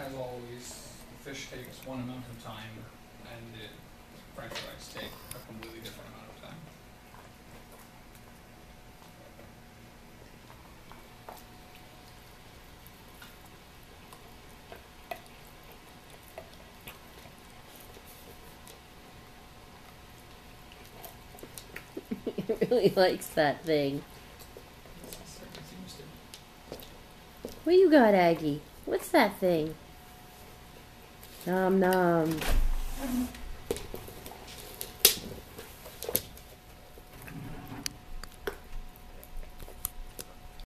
as always, fish takes one amount of time, and the French fries take a completely different amount of time. He really likes that thing. What you got, Aggie? What's that thing? Nom nom.